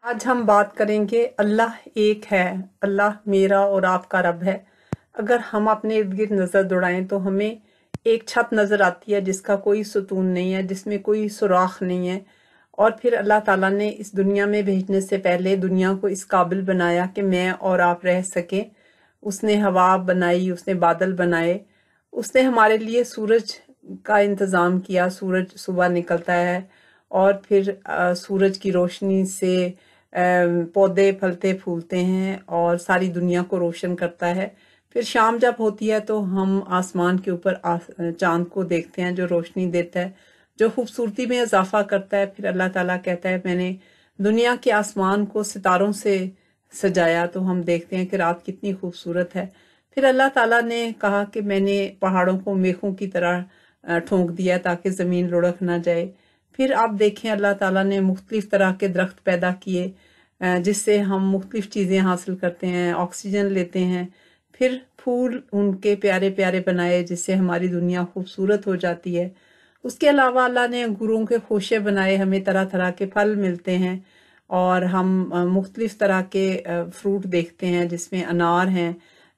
آج ہم بات کریں گے اللہ ایک ہے، اللہ میرا اور آپ کا رب ہے۔ اگر ہم اپنے ارد گرد نظر دوڑائیں تو ہمیں ایک چھت نظر آتی ہے جس کا کوئی ستون نہیں ہے، جس میں کوئی سوراخ نہیں ہے، اور پھر اللہ تعالیٰ نے اس دنیا میں بھیجنے سے پہلے دنیا کو اس قابل بنایا کہ میں اور آپ رہ سکیں۔ اس نے ہوا بنائی، اس نے بادل بنائے، اس نے ہمارے لیے سورج کا انتظام کیا۔ سورج صبح نکلتا ہے اور پھر سورج کی روشنی سے پودے پھلتے پھولتے ہیں اور ساری دنیا کو روشن کرتا ہے۔ پھر شام جب ہوتی ہے تو ہم آسمان کے اوپر چاند کو دیکھتے ہیں جو روشنی دیتا ہے، جو خوبصورتی میں اضافہ کرتا ہے۔ پھر اللہ تعالیٰ کہتا ہے میں نے دنیا کے آسمان کو ستاروں سے سجایا، تو ہم دیکھتے ہیں کہ رات کتنی خوبصورت ہے۔ پھر اللہ تعالیٰ نے کہا کہ میں نے پہاڑوں کو میخوں کی طرح ٹھونک دیا تاکہ زمین لڑک نہ جائے۔ پھر آپ دیکھیں اللہ تعالیٰ نے مختلف طرح کے درخت پیدا کیے جس سے ہم مختلف چیزیں حاصل کرتے ہیں، آکسیجن لیتے ہیں۔ پھر پھول ان کے پیارے پیارے بنائے جس سے ہماری دنیا خوبصورت ہو جاتی ہے۔ اس کے علاوہ اللہ نے انگوروں کے خوشے بنائے، ہمیں طرح طرح کے پھل ملتے ہیں اور ہم مختلف طرح کے فروٹ دیکھتے ہیں جس میں انار ہیں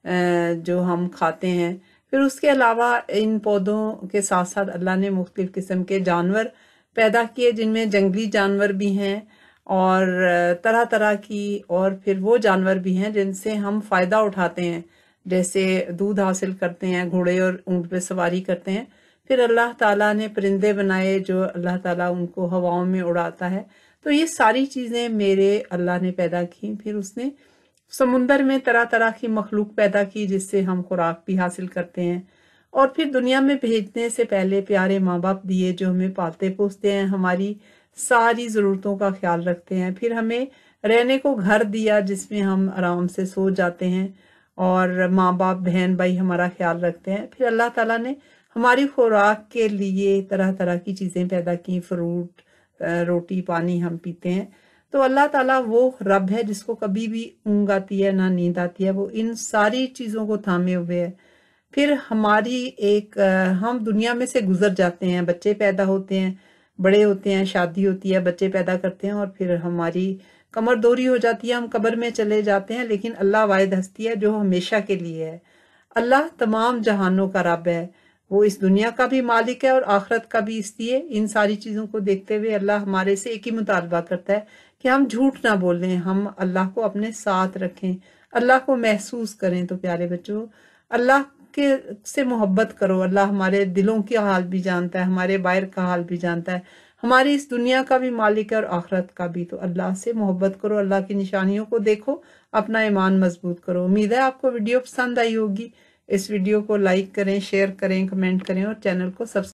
جو ہم کھاتے ہیں۔ پھر اس کے علاوہ ان پودوں کے ساتھ ساتھ اللہ نے مختلف قسم کے جانور پیدا کیے، جن میں جنگلی جانور بھی ہیں اور طرح طرح کی، اور پھر وہ جانور بھی ہیں جن سے ہم فائدہ اٹھاتے ہیں، جیسے دودھ حاصل کرتے ہیں، گھوڑے اور اونٹ پہ سواری کرتے ہیں۔ پھر اللہ تعالیٰ نے پرندے بنائے جو اللہ تعالیٰ ان کو ہواؤں میں اڑاتا ہے۔ تو یہ ساری چیزیں میرے اللہ نے پیدا کی۔ پھر اس نے سمندر میں طرح طرح کی مخلوق پیدا کی جس سے ہم خوراک بھی حاصل کرتے ہیں، اور پھر دنیا میں بھیجنے سے پہلے پیارے ماں باپ دیے جو ہمیں پالتے پوستے ہیں، ہماری ساری ضرورتوں کا خیال رکھتے ہیں۔ پھر ہمیں رہنے کو گھر دیا جس میں ہم آرام سے سو جاتے ہیں، اور ماں باپ بہن بھائی ہمارا خیال رکھتے ہیں۔ پھر اللہ تعالیٰ نے ہماری خوراک کے لیے طرح طرح کی چیزیں پیدا کی، فروٹ، روٹی پانی ہم پیتے ہیں۔ تو اللہ تعالیٰ وہ رب ہے جس کو کبھی بھی اونگ آتی ہے نہ نیند آتی ہے، وہ ان ساری چیزوں کو تھامے ہوئے ہے۔ پھر ہم دنیا میں سے گزر جاتے ہیں، بچے پیدا ہوتے ہیں، بڑے ہوتے ہیں، شادی ہوتی ہے، بچے پیدا کرتے ہیں، اور پھر ہماری کمر دوری ہو جاتی ہے، ہم قبر میں چلے جاتے ہیں۔ لیکن اللہ واحد ہستی ہے جو ہمیشہ کے لیے ہے۔ اللہ تمام جہانوں کا رب ہے، وہ اس دنیا کا بھی مالک ہے اور آخرت کا بھی، اس لیے ان ساری چیزوں کو دیکھتے ہوئے اللہ ہمارے سے ایک ہی مطالبہ کرتا ہے کہ ہم جھوٹ نہ بولیں، ہم اللہ کو اپنے ساتھ رکھیں، اللہ کو محسوس کریں۔ تو پیارے بچوں، اللہ سے محبت کرو۔ اللہ ہمارے دلوں کی حال بھی جانتا ہے، ہمارے باہر کا حال بھی جانتا ہے، ہماری اس دنیا کا بھی مالک ہے اور آخرت کا بھی۔ تو اللہ سے محبت کرو، اللہ کی نشانیوں کو دیکھو، اپنا ایمان مضبوط کرو۔ امید ہے آپ کو ویڈیو پسند آئی ہوگی۔ اس ویڈیو کو لائک کریں، شیئر کریں، کمنٹ کریں اور چینل کو سبسکرائب